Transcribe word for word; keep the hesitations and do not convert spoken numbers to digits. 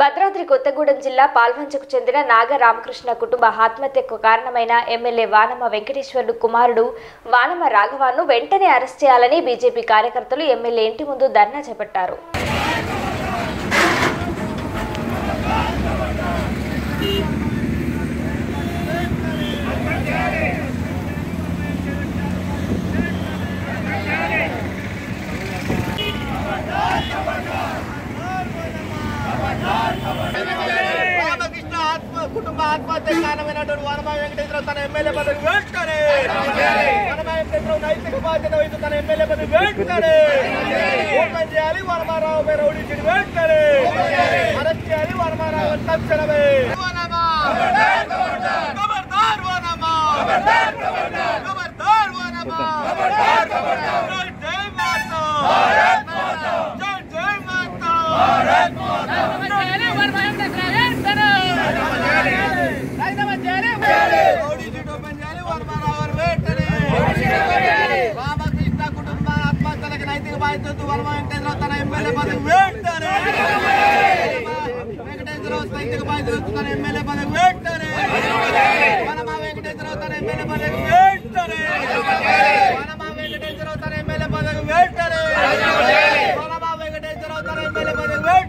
భద్రాద్రి కొత్తగూడెం జిల్లా పాల్వంచకు చెందిన నాగ రామకృష్ణ కుటుంబ ఆత్మహత్యకు కారణమైన ఎమ్మెల్యే వానమ వెంకటేశ్వర్లు కుమారుడు వానమ రాఘవాను వెంటనే అరెస్ట్ చేయాలని బీజేపీ కార్యకర్తలు ఎమ్మెల్యే ఇంటి ముందు ధర్నా చేపట్టారు. కుటుంబ ఆత్మహత్య కారణమైనటువంటి వానమ వెంకటేశ్వరరావు తన ఎమ్మెల్యే పదవి వెంటనే వానమ వెంకటేశ్వరరావు నైతిక బాధ్యత వహిస్తూ తన ఎమ్మెల్యే పదవి వెంటనే ఓపెన్ చేయాలి. వానమారావుపై రౌడీ షీట్ వెంటనే అరెస్ట్ చేయాలి. వానమారావు తక్షణమే ఖబర్దార్ వానమ ఖబర్దార్ వానమ జై మాతా జై జై మాతా రామకృష్ణ కుటుంబ ఆత్మహత్యలకు నైతిక బాధ్యత వానమ వెంకటేశ్వరరావు తన ఎమ్మెల్యే పదవి వెంటనే వెంకటేశ్వరరావు నైతిక బాధ్యత తన ఎమ్మెల్యే పదవి వెంటనే వానమ వెంకటేశ్వరరావు తన ఎమ్మెల్యే పదవి వెంటనే వానమ వెంకటేశ్వరరావు తన ఎమ్మెల్యే పదవి వెంటనే వానమ వెంకటేశ్వరరావు తన ఎమ్మెల్యే పదవి